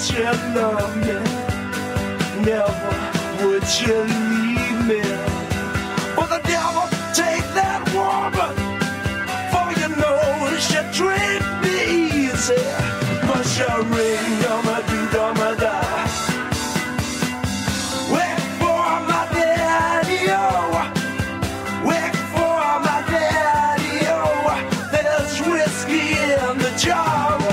you love me, never would you leave me. But the devil take that woman, for you know she treat me easy. But she ring, dum-a-doo-dum-a-da. Wait for my daddy, oh. Wait for my daddy, oh. There's whiskey in the jar, oh.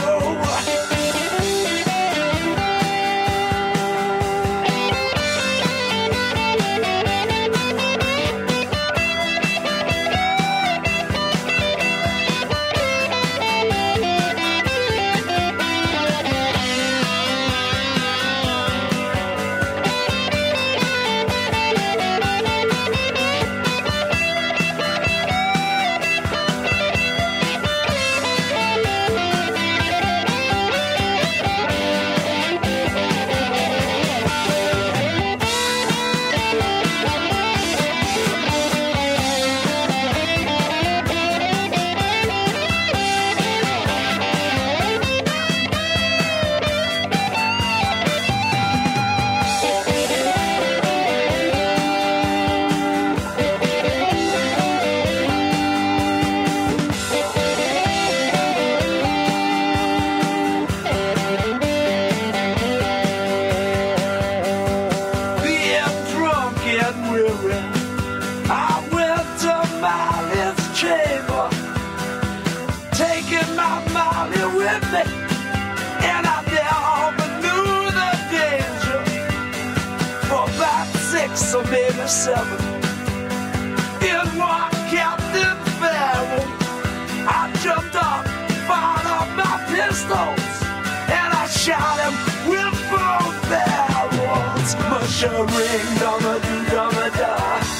So maybe 7 in one Captain Farrell. I jumped up, fired up my pistols, and I shot him with both barrels. Mushering, dum-a-doo-dum-a-da.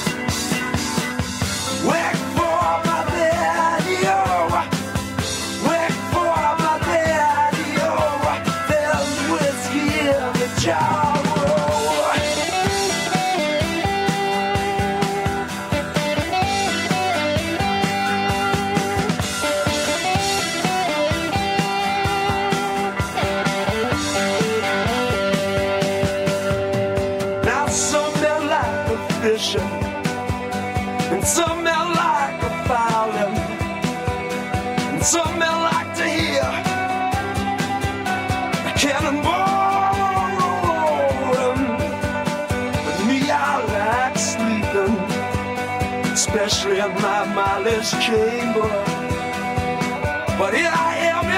Wait for my daddy, oh. Wait for my daddy, oh. There's whiskey in the jar. And some men like a fowling, and some men like to hear a cannonball rolling. But me, I like sleeping, especially in my mileage chamber. But here I am